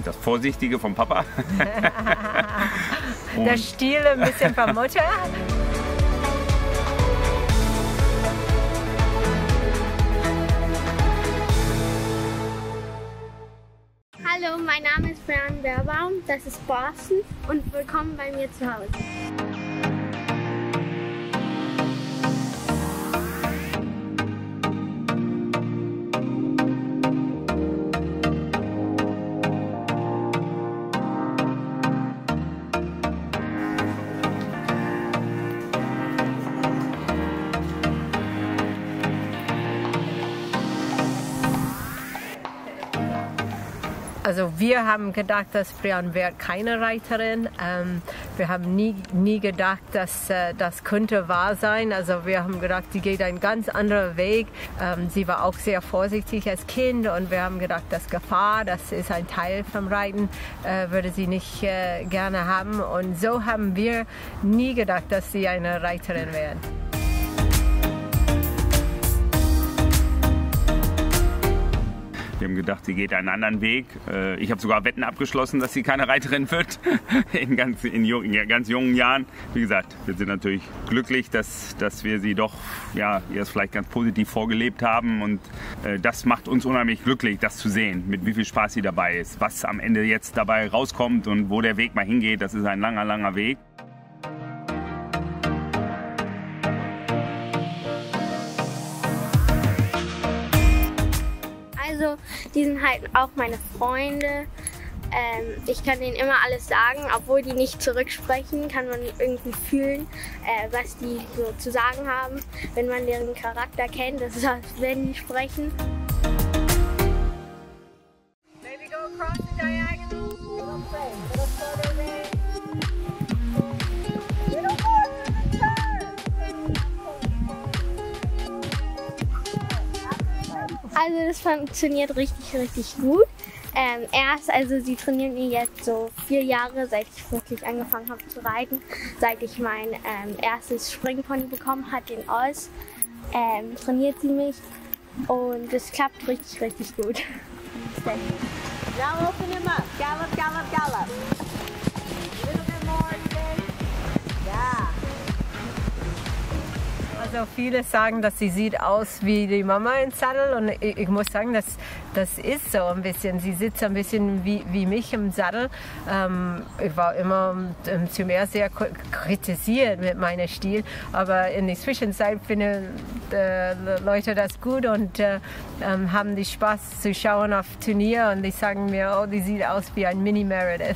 das Vorsichtige vom Papa. Der Stil ein bisschen von Mutter. Hallo, mein Name ist Brian Beerbaum, das ist Boston und willkommen bei mir zu Hause. Also wir haben gedacht, dass Brian wird keine Reiterin. Wir haben nie gedacht, dass das könnte wahr sein. Also wir haben gedacht, sie geht einen ganz anderen Weg. Sie war auch sehr vorsichtig als Kind und wir haben gedacht, dass Gefahr, das ist ein Teil vom Reiten, würde sie nicht gerne haben. Und so haben wir nie gedacht, dass sie eine Reiterin werden. Wir haben gedacht, sie geht einen anderen Weg. Ich habe sogar Wetten abgeschlossen, dass sie keine Reiterin wird in ganz jungen Jahren. Wie gesagt, wir sind natürlich glücklich, dass wir sie doch ja, erst vielleicht ganz positiv vorgelebt haben. Und das macht uns unheimlich glücklich, das zu sehen, mit wie viel Spaß sie dabei ist. Was am Ende jetzt dabei rauskommt und wo der Weg mal hingeht, das ist ein langer, langer Weg. Also, die sind halt auch meine Freunde. Ich kann denen immer alles sagen, obwohl die nicht zurücksprechen, kann man irgendwie fühlen, was die so zu sagen haben, wenn man deren Charakter kennt. Das ist, als wenn die sprechen. Maybe go across the diagonal. Little play, little further away. Little more through the turn. Also das funktioniert richtig, richtig gut. Also sie trainiert mir jetzt so 4 Jahre, seit ich wirklich angefangen habe zu reiten, seit ich mein erstes Springpony bekommen habe, den Oz, trainiert sie mich und es klappt richtig, richtig gut. Now open him up. Gallop, gallop, gallop. A little bit more today. Yeah. Also viele sagen, dass sie sieht aus wie die Mama im Sattel und ich muss sagen, das ist so ein bisschen. Sie sitzt ein bisschen wie mich im Sattel. Ich war immer zuerst sehr kritisiert mit meinem Stil, aber in der Zwischenzeit finden Leute das gut und haben die Spaß zu schauen auf Turnier und die sagen mir, oh, die sieht aus wie ein Mini Meredith.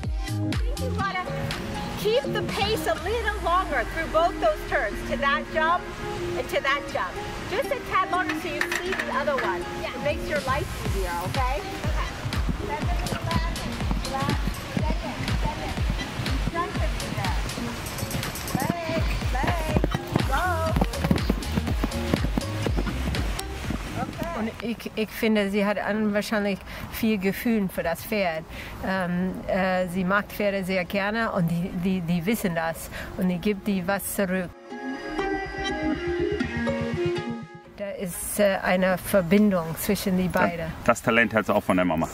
Keep the pace a little longer through both those turns, to that jump and to that jump. Just a tad longer so you see the other one. Yeah. It makes your life easier, okay? Und ich finde, sie hat wahrscheinlich viel Gefühl für das Pferd. Sie mag Pferde sehr gerne und die wissen das und die gibt die was zurück. Da ist eine Verbindung zwischen die beiden. Das Talent hat sie auch von der Mama.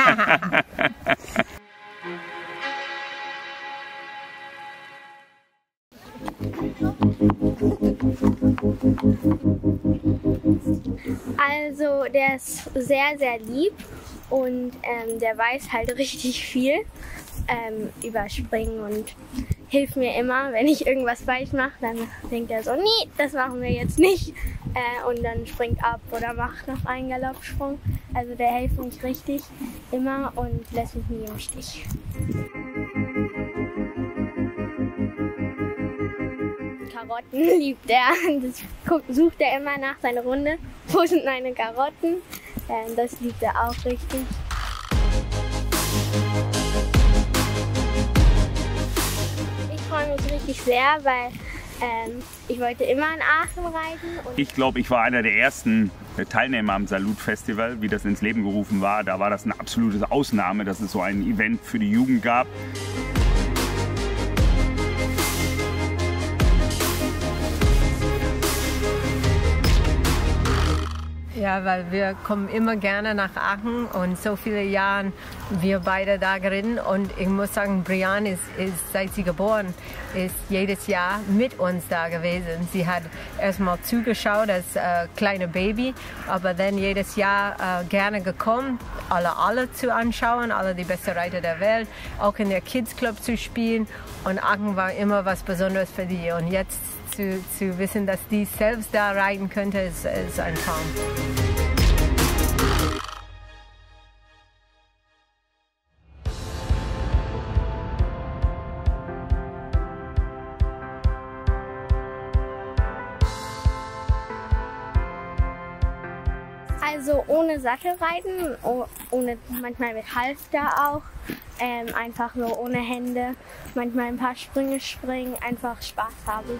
Also der ist sehr, sehr lieb und der weiß halt richtig viel über Springen und hilft mir immer, wenn ich irgendwas falsch mache, dann denkt er so, nee, das machen wir jetzt nicht und dann springt ab oder macht noch einen Galoppsprung. Also der hilft mich richtig immer und lässt mich nie im Stich. Karotten liebt er. Das sucht er immer nach seiner Runde. Wo sind meine Karotten? Das liebt er auch richtig. Ich freue mich richtig sehr, weil ich wollte immer in Aachen reiten. Und ich glaube, ich war einer der ersten Teilnehmer am Salud Festival, wie das ins Leben gerufen war. Da war das eine absolute Ausnahme, dass es so ein Event für die Jugend gab. Ja, weil wir kommen immer gerne nach Aachen und so viele Jahre wir beide da geritten. Und ich muss sagen, Brianne ist seit sie geboren ist jedes Jahr mit uns da gewesen. Sie hat erstmal zugeschaut als kleine Baby, aber dann jedes Jahr gerne gekommen, alle zu anschauen, alle die besten Reiter der Welt, auch in der Kids Club zu spielen. Und Aachen war immer was Besonderes für die. Und jetzt zu wissen, dass die selbst da reiten könnte, ist ein Traum. Also ohne Sattelreiten, ohne manchmal mit Halfter auch, einfach nur ohne Hände, manchmal ein paar Sprünge springen, einfach Spaß haben.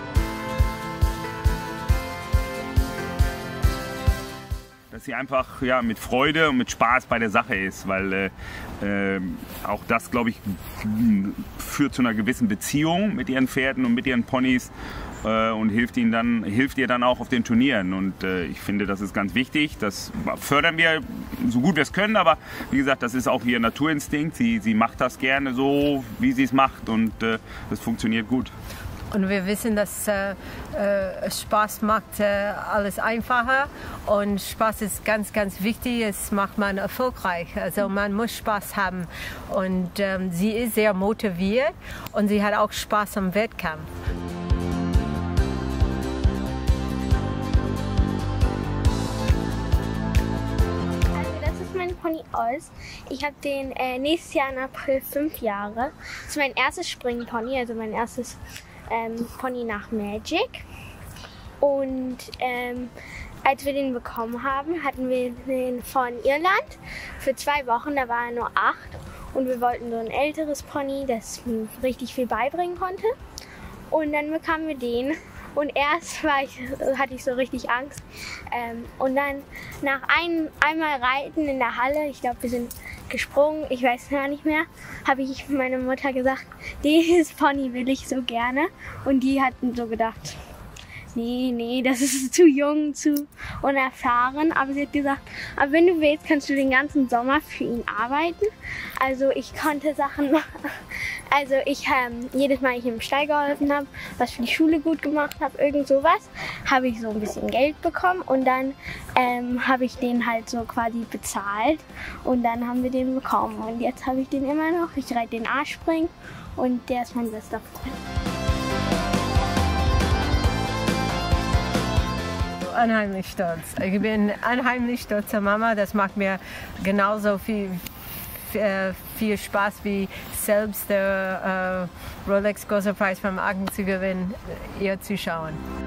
Dass sie einfach mit Freude und mit Spaß bei der Sache ist, weil auch das, glaube ich, führt zu einer gewissen Beziehung mit ihren Pferden und mit ihren Ponys und hilft ihr dann auch auf den Turnieren. Und ich finde, das ist ganz wichtig. Das fördern wir so gut wir es können, aber wie gesagt, das ist auch ihr Naturinstinkt. Sie macht das gerne so, wie sie es macht, und das funktioniert gut. Und wir wissen, dass Spaß macht alles einfacher, und Spaß ist ganz, ganz wichtig. Es macht man erfolgreich. Also man muss Spaß haben. Und sie ist sehr motiviert und sie hat auch Spaß am Wettkampf. Pony Oz. Ich habe den nächstes Jahr im April 5 Jahre. Das ist mein erstes Springpony, also mein erstes Pony nach Magic. Und als wir den bekommen haben, hatten wir den von Irland für 2 Wochen. Da war er nur 8 und wir wollten so ein älteres Pony, das richtig viel beibringen konnte. Und dann bekamen wir den. Und erst hatte ich so richtig Angst. Und dann nach einmal Reiten in der Halle, ich glaube, wir sind gesprungen, ich weiß gar nicht mehr, habe ich meiner Mutter gesagt, dieses Pony will ich so gerne. Und die hatten so gedacht, nee, das ist zu jung, zu unerfahren. Aber sie hat gesagt, aber wenn du willst, kannst du den ganzen Sommer für ihn arbeiten. Also ich konnte Sachen machen. Also jedes Mal, ich im Stall geholfen habe, was für die Schule gut gemacht habe, irgend sowas, habe ich so ein bisschen Geld bekommen. Und dann habe ich den halt so quasi bezahlt. Und dann haben wir den bekommen. Und jetzt habe ich den immer noch. Ich reite den A-Spring und der ist mein bester Freund. Unheimlich stolz. Ich bin unheimlich stolze Mama. Das macht mir genauso viel Spaß wie selbst der Rolex Großer Preis vom Aachen zu gewinnen, ihr zu schauen.